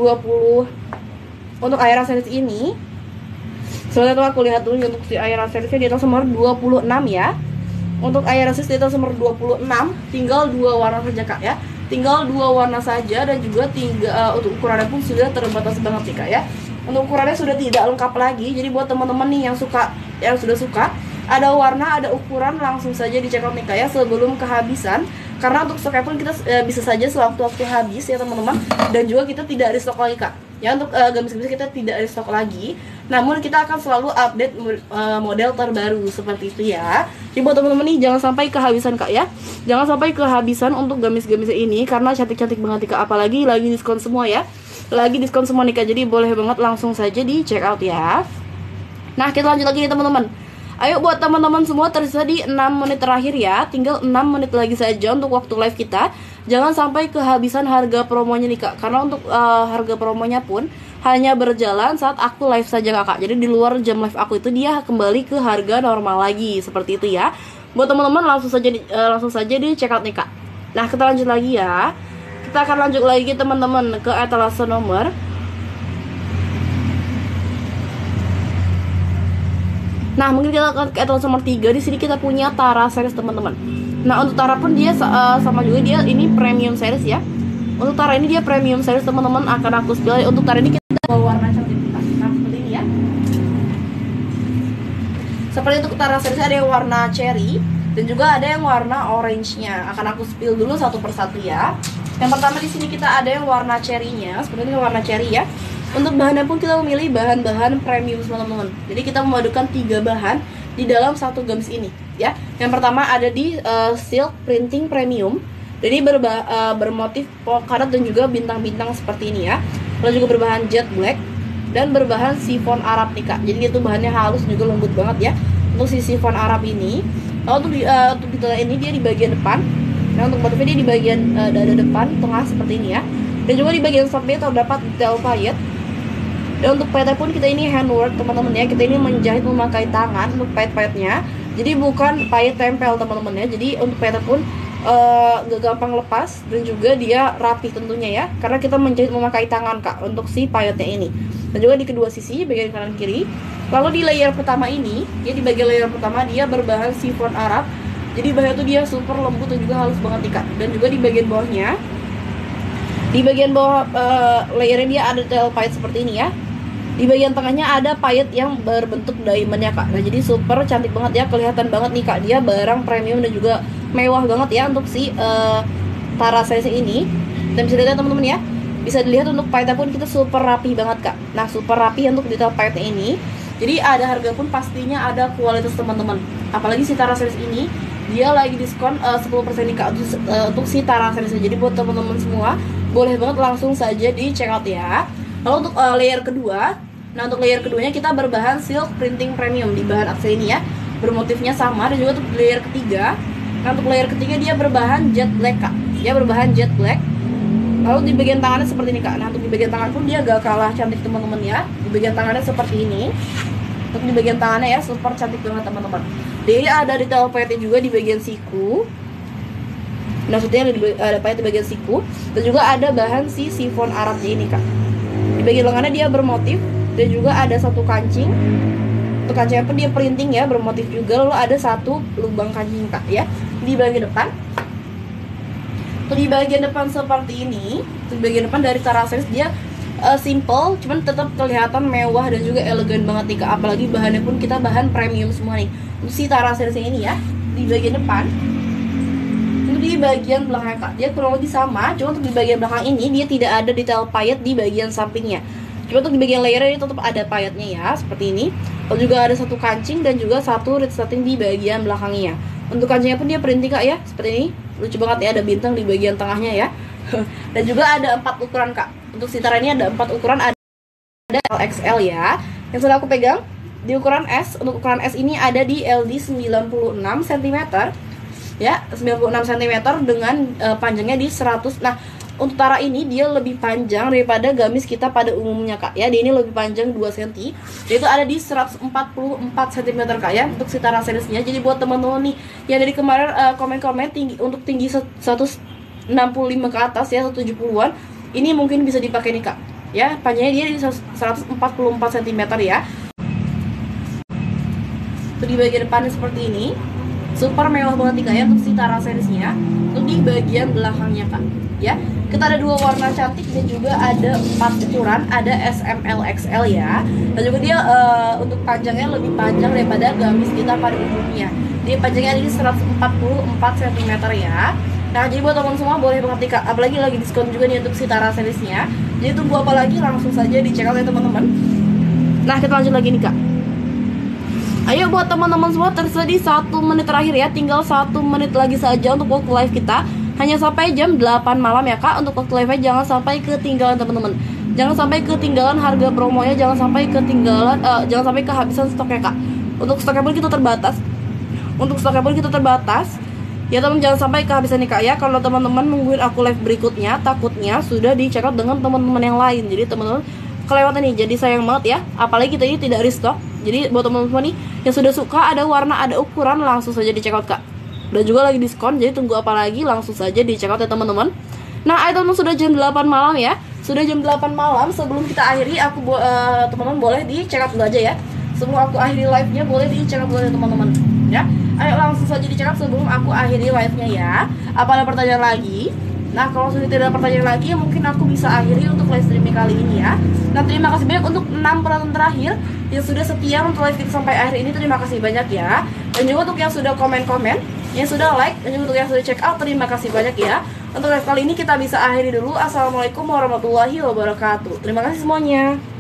untuk Ayara series ini. Sebenarnya aku lihat dulu untuk si Ayara seriesnya di etalase nomor 26 ya. Untuk Ayara series di etalase nomor 26 tinggal dua warna saja kak ya. Tinggal dua warna saja dan juga untuk ukurannya pun sudah terbatas banget nih kak ya. Untuk ukurannya sudah tidak lengkap lagi. Jadi buat teman-teman nih yang sudah suka ada warna, ada ukuran, langsung saja di check out nih kak ya sebelum kehabisan. Karena untuk stoknya pun kita bisa saja sewaktu-waktu habis ya teman-teman. Dan juga kita tidak restock lagi kak ya. Untuk gamis-gamis kita tidak restock lagi, namun kita akan selalu update model terbaru seperti itu ya. Jadi buat teman-teman nih jangan sampai kehabisan kak ya. Jangan sampai kehabisan untuk gamis-gamis ini, karena cantik-cantik banget nih kak. Apalagi lagi diskon semua ya. Lagi diskon semua nih kak. Jadi boleh banget langsung saja di check out ya. Nah kita lanjut lagi nih teman-teman. Ayo buat teman-teman semua, tersisa di 6 menit terakhir ya. Tinggal 6 menit lagi saja untuk waktu live kita. Jangan sampai kehabisan harga promonya nih kak. Karena untuk harga promonya pun hanya berjalan saat aku live saja kakak. Jadi di luar jam live aku itu dia kembali ke harga normal lagi. Seperti itu ya. Buat teman-teman langsung saja di check out nih kak. Nah kita lanjut lagi ya. Kita akan lanjut lagi teman-teman ke etalase nomor Nah, mungkin kita akan ke etalase nomor 3. Di sini kita punya Tara series teman-teman. Nah, untuk Tara pun dia sama juga, dia ini premium series ya. Untuk Tara ini dia premium series teman-teman. Akan aku spill. Untuk Tara ini kita bawa warna cantik. Nah, seperti ini ya. Seperti untuk Tara series ada yang warna cherry dan juga ada yang warna orange-nya. Akan aku spill dulu satu persatu ya. Yang pertama di sini kita ada yang warna cherry-nya. Seperti ini warna cherry ya. Untuk bahannya pun kita memilih bahan-bahan premium teman-teman. Jadi kita memadukan 3 bahan di dalam satu gamis ini ya. Yang pertama ada di silk printing premium. Jadi bermotif polkadot dan juga bintang-bintang seperti ini ya. Lalu juga berbahan jet black dan berbahan chiffon Arab nih kak. Jadi itu bahannya halus juga lembut banget ya untuk si chiffon Arab ini. Lalu untuk detail ini dia di bagian depan. Nah untuk motifnya dia di bagian dada depan tengah seperti ini ya. Dan juga di bagian samping terdapat detail payet. Dan untuk payetnya pun kita ini handwork teman-teman ya. Kita ini menjahit memakai tangan untuk payet-payetnya. Jadi bukan payet tempel teman-teman ya. Jadi untuk payetnya pun gak gampang lepas dan juga dia rapi tentunya ya. Karena kita menjahit memakai tangan kak untuk si payetnya ini. Dan juga di kedua sisi bagian kanan kiri. Lalu di layer pertama ini, ya di bagian layer pertama dia berbahan chiffon Arab. Jadi bahannya tuh dia super lembut dan juga halus banget nih kak. Dan juga di bagian bawahnya, di bagian bawah layernya dia ada detail payet seperti ini ya. Di bagian tengahnya ada payet yang berbentuk diamond ya kak. Nah jadi super cantik banget ya, kelihatan banget nih kak. Dia barang premium dan juga mewah banget ya untuk si Tara series ini. Dan bisa dilihat teman-teman ya, bisa dilihat untuk payetnya pun kita super rapi banget kak. Nah super rapi untuk detail payetnya ini. Jadi ada harga pun pastinya ada kualitas teman-teman. Apalagi si Tara series ini dia lagi diskon 10% nih kak untuk si Tara series. Jadi buat teman-teman semua boleh banget langsung saja di check out ya. Lalu untuk layer kedua, nah untuk layer keduanya kita berbahan silk printing premium di bahan aksen ini ya, bermotifnya sama. Dan juga untuk layer ketiga, nah untuk layer ketiga dia berbahan jet black kak, dia berbahan jet black. Lalu di bagian tangannya seperti ini kak. Nah untuk di bagian tangan pun dia gak kalah cantik teman-teman ya. Di bagian tangannya seperti ini. Untuk di bagian tangannya ya super cantik banget teman-teman. Jadi ada detail payetnya juga di bagian siku. Nah maksudnya ada payet di bagian siku. Dan juga ada bahan si chiffon Arabnya ini kak. Di bagian lengannya dia bermotif dan juga ada satu kancing. Untuk kancingnya pun dia printing ya, bermotif juga. Lalu ada satu lubang kancing kak ya di bagian depan. Untuk di bagian depan seperti ini, di bagian depan dari Tara series dia simple, cuman tetap kelihatan mewah dan juga elegan banget nih kak. Apalagi bahannya pun kita bahan premium semua nih. Untuk si Tara series ini ya, di bagian depan. Untuk di di bagian belakang Kak, dia kurang lebih sama, cuma untuk di bagian belakang ini dia tidak ada detail payet di bagian sampingnya. Cuma untuk di bagian layer ini tetap ada payetnya ya, seperti ini. Lalu juga ada satu kancing dan juga satu resleting di bagian belakangnya. Untuk kancingnya pun dia printing Kak ya, seperti ini. Lucu banget ya, ada bintang di bagian tengahnya ya. Dan juga ada 4 ukuran Kak. Untuk sitara ini ada 4 ukuran, ada LXL ya. Yang sudah aku pegang di ukuran S. Untuk ukuran S ini ada di LD 96 cm ya, 96 cm dengan panjangnya di 100. Nah, untuk tara ini dia lebih panjang daripada gamis kita pada umumnya Kak ya. Dia ini lebih panjang 2 cm. Yaitu ada di 144 cm Kak ya untuk si tara seriesnya. Jadi buat teman-teman nih yang dari kemarin komen-komen tinggi, untuk tinggi 165 ke atas ya, 170-an, ini mungkin bisa dipakai nih Kak ya. Panjangnya dia di 144 cm ya. Untuk di bagian depannya seperti ini, super mewah banget nih Kak ya untuk si tara seriesnya. Untuk di bagian belakangnya Kak ya, kita ada 2 warna cantik dan juga ada 4 ukuran, ada SML XL ya. Dan juga dia untuk panjangnya lebih panjang daripada gamis kita pada umumnya. Dia panjangnya di 144 cm ya. Nah, jadi buat teman semua boleh banget nih Kak, apalagi lagi diskon juga nih untuk si tara seriesnya. Jadi tunggu apa lagi, langsung saja dicek out ya teman-teman. Nah, kita lanjut lagi nih Kak. Ayo buat teman-teman semua, tersisa di 1 menit terakhir ya. Tinggal 1 menit lagi saja untuk waktu live kita. Hanya sampai jam 8 malam ya Kak. Untuk waktu live-nya jangan sampai ketinggalan teman-teman. Jangan sampai ketinggalan harga promonya, jangan sampai ketinggalan, jangan sampai kehabisan stoknya Kak. Untuk stoknya pun kita terbatas. Ya teman, jangan sampai kehabisan nih Kak ya. Kalau teman-teman nungguin aku live berikutnya, takutnya sudah di-check out dengan teman-teman yang lain. Jadi teman-teman kelewatan nih, jadi sayang banget ya. Apalagi kita ini tidak restock. Jadi buat teman-teman nih yang sudah suka, ada warna, ada ukuran, langsung saja di check out Kak. Dan juga lagi diskon, jadi tunggu apa lagi, langsung saja di check out ya teman-teman. Nah, ayo teman-teman, sudah jam 8 malam ya. Sudah jam 8 malam, sebelum kita akhiri, aku teman-teman boleh di check out dulu aja ya. Sebelum aku akhiri live-nya, boleh di check out dulu ya teman-teman ya. Ayo langsung saja di check out sebelum aku akhiri live-nya ya. Apa ada pertanyaan lagi? Nah, kalau sudah tidak ada pertanyaan lagi, mungkin aku bisa akhiri untuk live streaming kali ini ya. Nah, terima kasih banyak untuk 6 penonton terakhir yang sudah setia untuk live kita sampai akhir ini. Terima kasih banyak ya. Dan juga untuk yang sudah komen-komen, yang sudah like, dan juga untuk yang sudah check out, terima kasih banyak ya. Untuk live kali ini kita bisa akhiri dulu. Assalamualaikum warahmatullahi wabarakatuh. Terima kasih semuanya.